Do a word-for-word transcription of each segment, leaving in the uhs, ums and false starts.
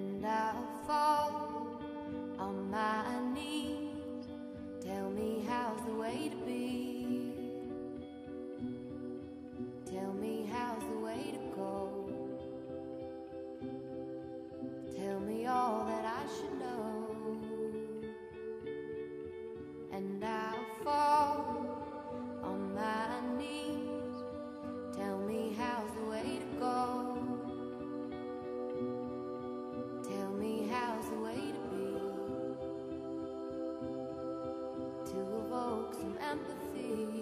and I'll fall on my knees. Tell me how's the way to be. Tell me how's the way to go. Tell me all that I should know, and I'll fall on my knees. Tell me how's the way to go. Tell me how's the way to be, to evoke some empathy.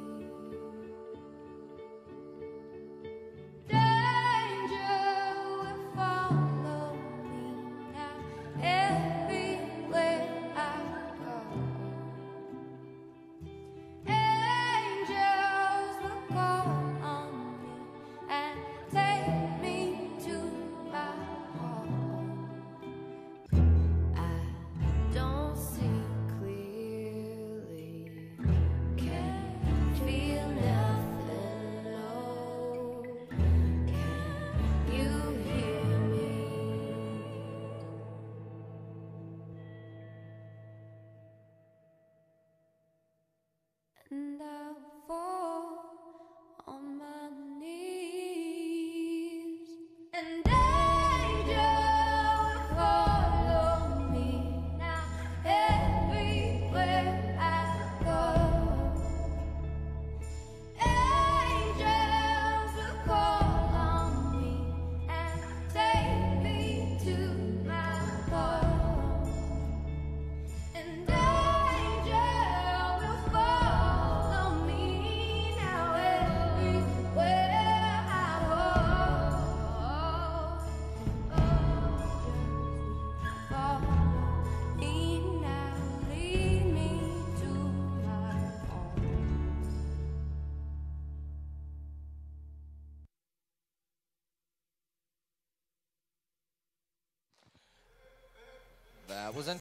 And I'll fall on my knees, and angels will follow me now everywhere I go. Angels will call on me and take me to my home, and That was